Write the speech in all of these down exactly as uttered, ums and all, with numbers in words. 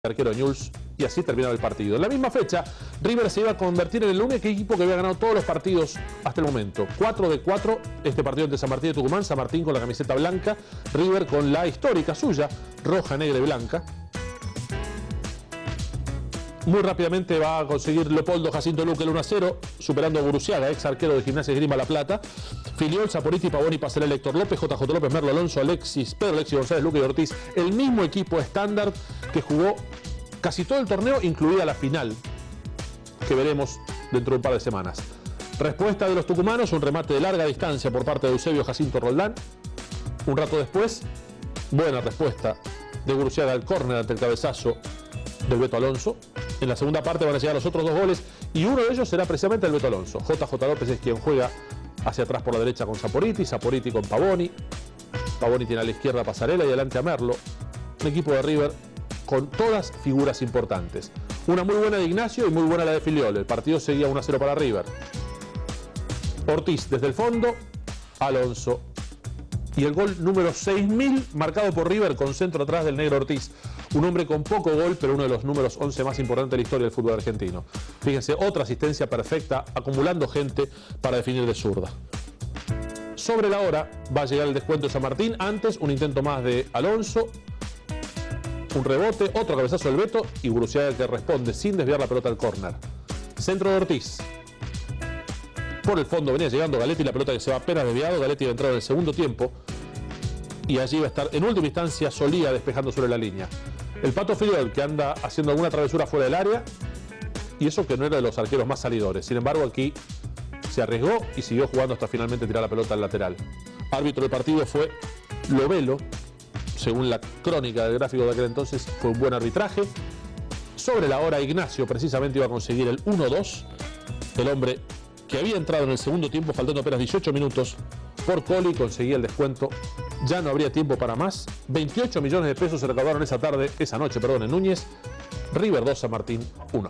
arquero Newell's, y así terminaba el partido. En la misma fecha, River se iba a convertir en el único equipo que había ganado todos los partidos hasta el momento. cuatro de cuatro, este partido entre San Martín y Tucumán, San Martín con la camiseta blanca, River con la histórica suya, roja, negra y blanca. Muy rápidamente va a conseguir Leopoldo Jacinto Luque el uno a cero, superando a Guruciaga, ex arquero de Gimnasia de Esgrima La Plata. Filiol, Saporiti, Pavoni, Pasarela, Héctor López, J J López, Merlo Alonso, Alexis, Pedro Alexis González, Luque y Ortiz. El mismo equipo estándar que jugó casi todo el torneo, incluida la final, que veremos dentro de un par de semanas. Respuesta de los tucumanos, un remate de larga distancia por parte de Eusebio Jacinto Roldán. Un rato después, buena respuesta de Guruciaga al córner ante el cabezazo del Beto Alonso. En la segunda parte van a llegar los otros dos goles y uno de ellos será precisamente el Beto Alonso. J J López es quien juega hacia atrás por la derecha con Saporiti, Saporiti con Pavoni. Pavoni tiene a la izquierda a Pasarela y adelante a Merlo. Un equipo de River con todas figuras importantes. Una muy buena de Ignacio y muy buena la de Filiol. El partido seguía uno a cero para River. Ortiz desde el fondo, Alonso. Y el gol número seis mil marcado por River con centro atrás del negro Ortiz. Un hombre con poco gol, pero uno de los números once más importantes de la historia del fútbol argentino. Fíjense, otra asistencia perfecta, acumulando gente para definir de zurda. Sobre la hora va a llegar el descuento de San Martín. Antes, un intento más de Alonso. Un rebote, otro cabezazo del Beto y Guruciaga que responde sin desviar la pelota al córner. Centro de Ortiz. Por el fondo venía llegando Galetti, la pelota que se va apenas desviado. Galetti va a entrar en el segundo tiempo. Y allí va a estar, en última instancia, Solía despejando sobre la línea. El Pato Filiol, que anda haciendo alguna travesura fuera del área. Y eso que no era de los arqueros más salidores. Sin embargo, aquí se arriesgó y siguió jugando hasta finalmente tirar la pelota al lateral. Árbitro del partido fue Lovelo. Según la crónica del gráfico de aquel entonces, fue un buen arbitraje. Sobre la hora, Ignacio precisamente iba a conseguir el uno dos. El hombre que había entrado en el segundo tiempo, faltando apenas dieciocho minutos, por Coli conseguía el descuento. Ya no habría tiempo para más. veintiocho millones de pesos se recaudaron esa tarde, esa noche, perdón, en Núñez. River dos, San Martín uno.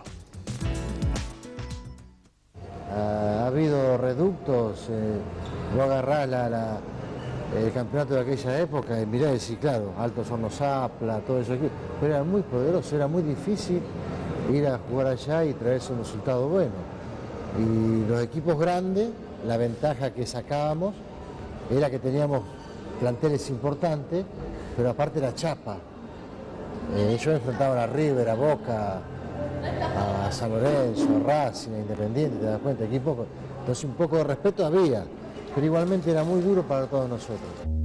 Ha habido reductos, eh, vos agarrás la, la, el campeonato de aquella época y mirá y decís, claro, Altos Hornos Zapla, todo eso aquí, pero era muy poderoso, era muy difícil ir a jugar allá y traerse un resultado bueno. Y los equipos grandes, la ventaja que sacábamos era que teníamos planteles importantes, pero aparte la chapa. Eh, ellos enfrentaban a River, a Boca, a San Lorenzo, a Racing, a Independiente, te das cuenta, equipos. Entonces un poco de respeto había, pero igualmente era muy duro para todos nosotros.